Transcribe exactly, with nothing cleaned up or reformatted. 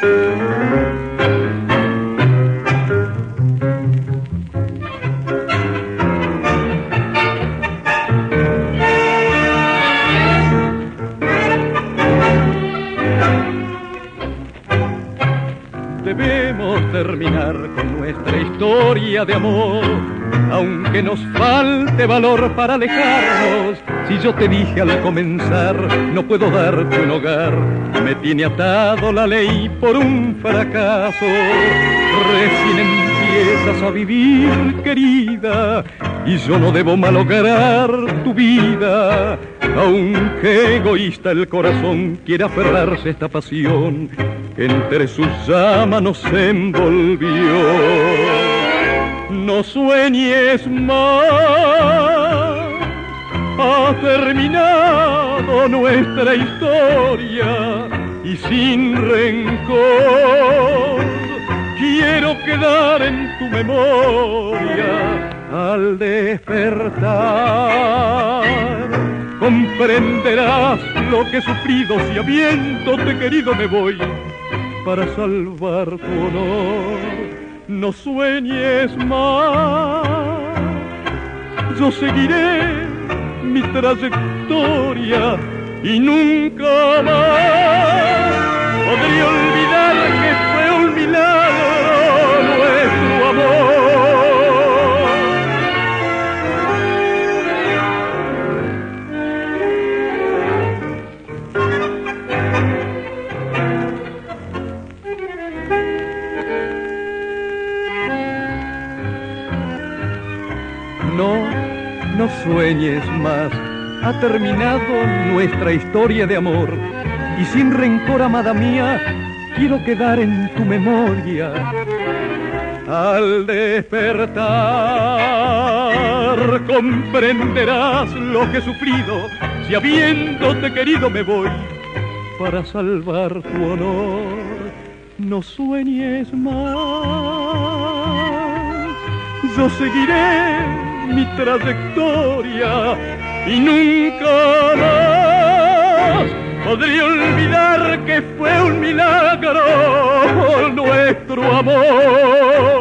Debemos terminar con nuestra historia de amor, aunque nos falte valor para alejarnos. Si yo te dije al comenzar, no puedo darte un hogar, me tiene atado la ley por un fracaso. Recién empiezas a vivir, querida, y yo no debo malograr tu vida. Aunque egoísta el corazón quiera aferrarse a esta pasión, entre sus llamas nos envolvió. No sueñes más, ha terminado nuestra historia y sin rencor quiero quedar en tu memoria. Al despertar comprenderás lo que he sufrido, si habiéndote querido me voy para salvar tu honor. No sueñes más, yo seguiré mi trayectoria y nunca más podré olvidar que fue un milagro nuestro amor. No, no sueñes más, ha terminado nuestra historia de amor y sin rencor, amada mía, quiero quedar en tu memoria. Al despertar comprenderás lo que he sufrido, si habiéndote querido me voy para salvar tu honor. No sueñes más, yo seguiré mi trayectoria y nunca más podré olvidar que fue un milagro nuestro amor.